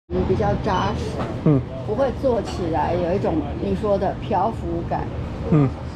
比较扎实， 嗯不会做起来有一种你说的漂浮感。 嗯，